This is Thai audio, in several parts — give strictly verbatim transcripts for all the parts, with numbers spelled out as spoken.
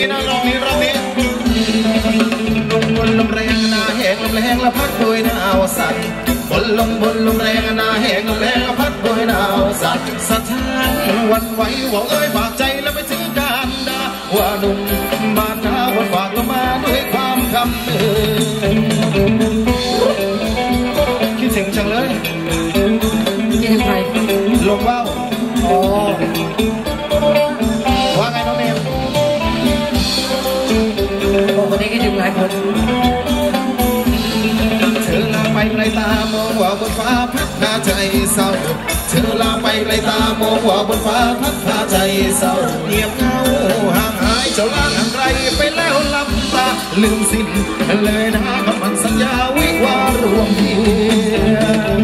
นะรอบนี้รอบนี้ลมบนลมแรงนาแหงลมแรงละพัดโดยหนาวสั่นบนลมบนลมแรงนาแหงลมแรงละพัดโดยหนาวสั่นสะท้านวันไหวว่าเอ้ยฝากใจแล้วไปถึงการดาว่าหนุ่มบ้านนาวันฝากก็มาด้วยความคำเตือนคิดถึงจังเลยคิดถึงใครลมว่าวอ๋อว่าไงน้องเนมวันนี้คิดถึงหลายคนเธอลาไปไกลตามองว่าบนฟ้าพัดพาใจเศร้าเธอลาไปไกลตามองว่าบนฟ้าพัดพาใจเศร้าเงียบเหงาห่างหายเจ้าล้างห่างไกลไปแล้วลับตาลืมสิ้นเลยนะคำมั่นสัญญาวิวารวมเพียง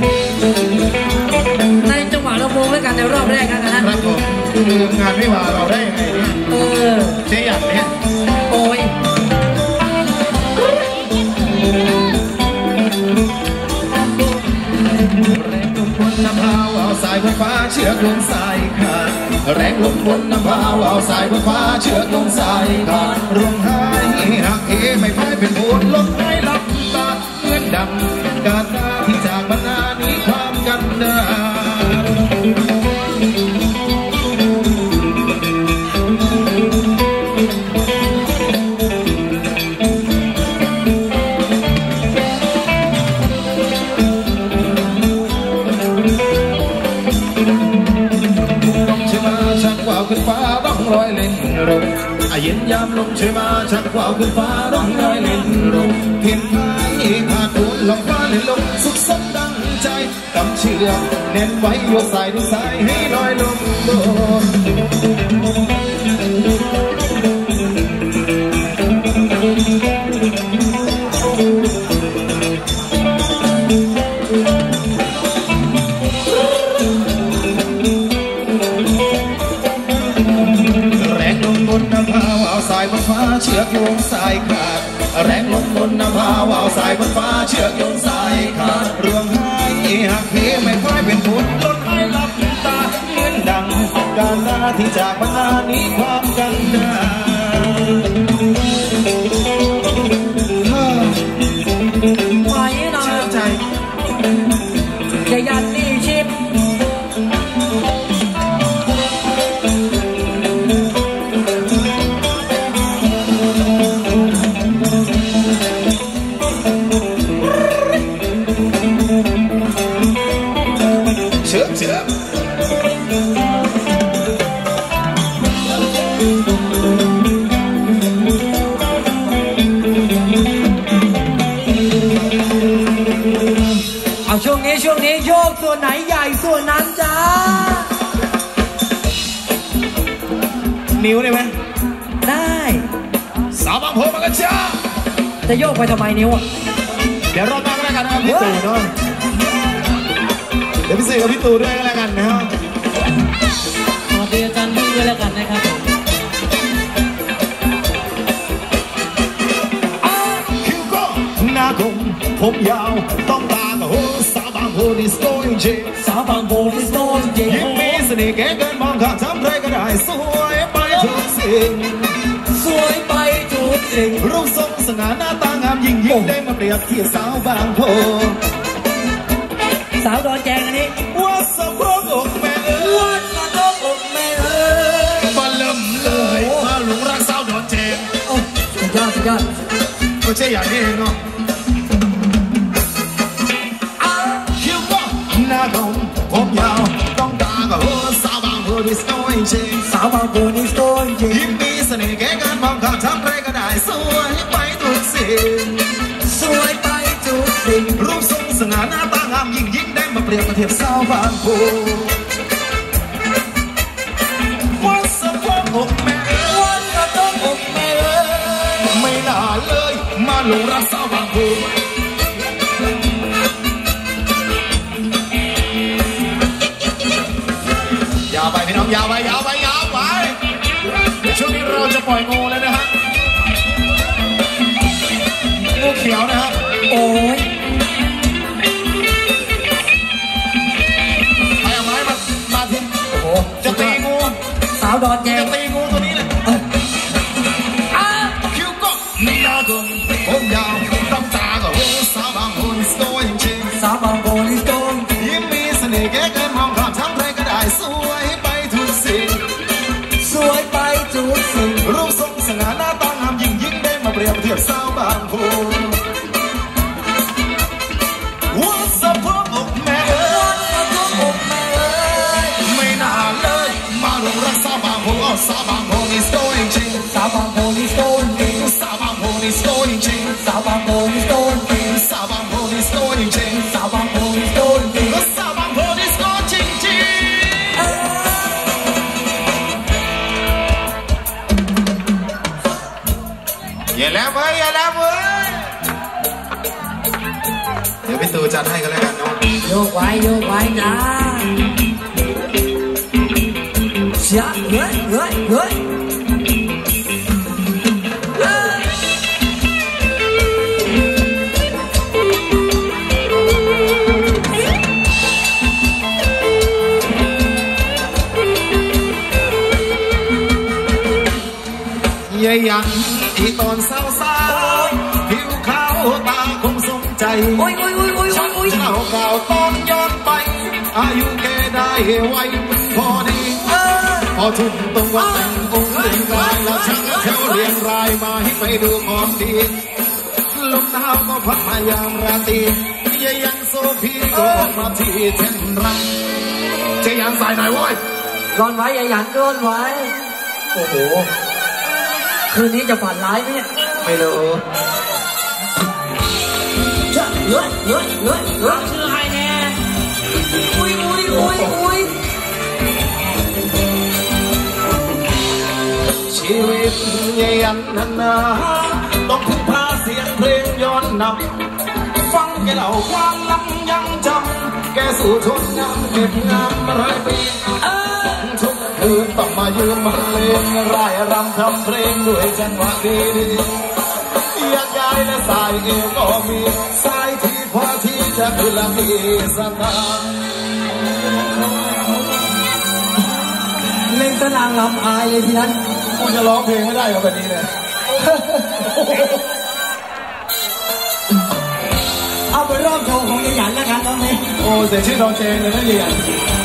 ในจังหวะเราโมงด้วยกันในรอบแรกนะครับผมงานไม่ว่าเราได้ยังไงเนี่ยเออเจ๊อยากเนี่ยโอ้ยแรงลมบนน้ำพาวเอาสายบนฟ้าเชือกลงสายขาดแรงลมบนน้ำพาวเอาสายบนฟ้าเชือกลงสายขาดร่วงหายหักเหไม่พ่ายเป็นโผล่ลมหายลับตาเหมือนดำกาตาที่จากบรรณานี้ความกันดาขึ้นฟ้าร้องรอยเล่นรมอาเย็นยามลมช่วยมาชักว่าวขึ้นฟ้าร้องรอยเล่นรมเพียงพายพาดวนลองฟ้าเล่นลมสุขสมดังใจกำเชือกเน้นไว้โยกสายดึงสายให้ลอยลมบสายบนฟ้าเชือกโยงสายขาดแรงลมบนน้ำพาวเอาสายบนฟ้าเชือกโยงสายขาดเรื่องหายหักเหไม่ค่อยเป็นผลลดให้ลับตาเหมือนดังการลาที่จากบรรณานี้ความกันดาไม่นอนใจจะยันนี่ชิปช่วงนี้ช่วงนี้โยกส่วนไหนใหญ่ส่วนนั้นจ้านิ้วได้ไหมได้สาวบางโพมากันจ้าจะโยกไปทำไมนิ้วเดี๋ยวรอบหน้าก็แล้วกันนะครับพี่ตู่เนาะเดี๋ยวพี่สื่อกับพี่ตู่ด้วยก็แล้วกันนะครับสวัสดีอาจารย์พี่ด้วยแล้วกันนะครับคิวก็หน้าคมผมยาวต้องตากับโหสาวบางโพดิสโก้จริงสาวบางโพดิสโก้จริงยิ้มมีเสน่ห์แก่เกินมองข้ามทำใครก็ได้สวยไปทุกสิ่งสวยไปทุกสิ่งรูปทรงสง่าหน้าตางามยิ่งยิ่งได้มาเปรียบเทียบสาวบางโพสาวดอนแจงอันนี้ว่าสะโพกอกแม่เอ๋ยว่าสะโพกอกแม่เอ๋ยมาเริ่มเลยมาหลงรักสาวดอนแจงโอ้สุดยอดสุดยอดไม่ใช่อย่างนี้เองเนาะหน้าคมผมยาวต้องตากับหัวสาวบางโพดิสโก้จริงสาวบางโพดิสโก้จริงยิ้มมีเสน่ห์แก่การมองข้ามทำใครก็ได้สวยไปทุกสิ่งสวยไปทุกสิ่งรูปทรงสง่าหน้าตางามยิ่งยิ่งได้มาเปรียบมาเทียบสาวบางโพวัดสะโพกอกแม่วัดสะโพกอกแม่ไม่น่าเลยมาหลงรักสาวบางโพยาวไปพี่น้องยาวไปยาวไปยาวไปช่วงนี้เราจะปล่อยงูแล้วนะฮะงูเขียวนะฮะโอ้ยไปเอาไม้มามาทิ้งโอ้โหจะตีงูสาวดอนแจงจะตีงูตัวนี้เลยมองข้ามช้ำใครก็ได้สวยไปทุกสิ่งสวยไปทุกสิ่งรูปทรงสง่าหน้าตางามยิ่งยิ่งได้มาเปรียบเทียบสาวบางโพวัดสะพกอกแม่เอ๋ยไม่น่าเลยมาลงรักสาวบางโพสาวบางโพนี่สวยจริงสาวบางโพนี่สวยจริงสาวบางโพนี่สวยจริงสาวบางโพนี่สวยจริงสาวบางโพนี่สวยจริงสาวบางโพนี่สวยจริงสาวบางโพนี่สวยจริงจริงอย่าแล้วเว้ยอย่าแล้วเว้ยเดี๋ยวพี่ตูจัดให้กันแล้วกันเนาะโยกไว้โยกไว้นะเสียเฮ้ยเฮ้ยเฮ้ยยังที่ตอนเศร้าสาวผิวขาวตาคงสมใจโอ้ยโอ้ยโอ้ยโอ้ยโอ้ยเจ้าเก่าตอนย้อนไปอายุแกได้ไว้พอดีพอทุ่มตรงวันแต่งองค์เรียงรายแล้วช่างแถวเรียงรายมาให้ไปดูของดีลมหนาวก็พัดมายามราตรียังโซพีก็มาที่เช่นรังเจยังใส่หน่อยว้ยร้อนไว้อย่าหยันร้อนไว้โอ้โหคืนนี้จะฝันร้ายไหมเนี่ยไม่รู้จะเฮ้ยเฮ้ยเฮ้ยเฮ้ยชื่อใครแน่อุ้ยอุ้ยอุ้ยอุ้ยชีวิตยันนันนาต้องพึ่งพาเสียงเพลงย้อนนำฟังแกเล่าความลังยังจำแกสู่ทนงามเก็บงามมาหลายปีทุกคืนต้องมายืนมาเล่นร่ายรำทำเพลงด้วยจังหวะดีอยากย้ายและสายเอวก็มีสายที่พอที่จะคือละมีสนามเล่นตะนางลำอายเลยทีนั้นกูจะร้องเพลงไม่ได้กับแบบนี้เลยเอาไปเริ่มโชว์ของยายหยันแล้วกันตอนนี้โอ้เสียชื่อน้องเจนเลยนะยายหยัน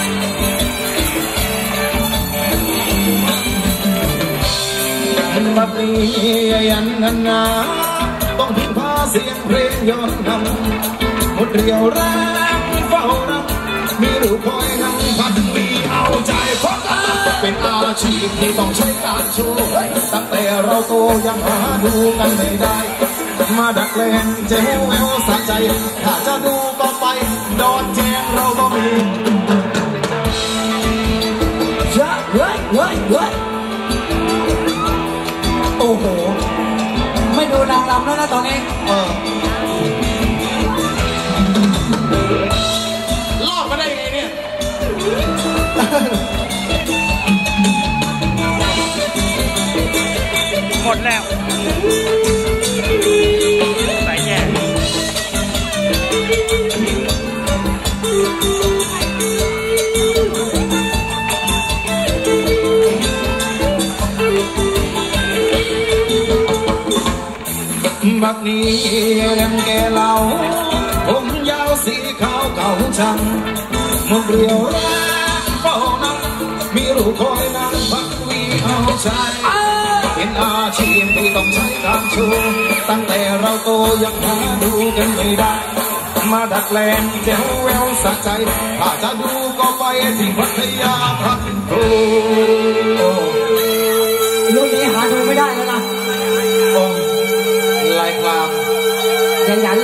บัดนี้ยันนันนาต้องพึ่งพาเสียงเพลงย้อนนำหมดเรียวแรงเฝ้านำมีรูปคอยนั่งพัดมีเอาใจเพราะเป็นอาชีพที่ต้องใช้การโชว์ตั้งแต่เราโตยังหาดูกันไม่ได้มาดักเล่นเจ้าแววสะใจถ้าจะดูก็ไปดอนแจงเราก็มีจะเฮ้ยเฮ้ยเฮ้ยโอ้โหไม่ดูนางรำแล้วนะตอนนี้เออรอดมาได้ไงเนี่ยหมดแล้วสายแย่บักนี้เล่มแกเหล่าผมยาวสีขาวเก่าช่างมันเปลี่ยวแรงเฝ้านั่งมีรูปคอยนั่งพักวีเอาใจเป็นอาชีพที่ต้องใช้การโชว์ตั้งแต่เราโตยังหาดูกันไม่ได้มาดักแลนเจ้าแววสะใจถ้าจะดูก็ไปที่พัทยาพัทโพลูกนี้หาดูไม่ได้แล้วนะลายกลางยายหยัน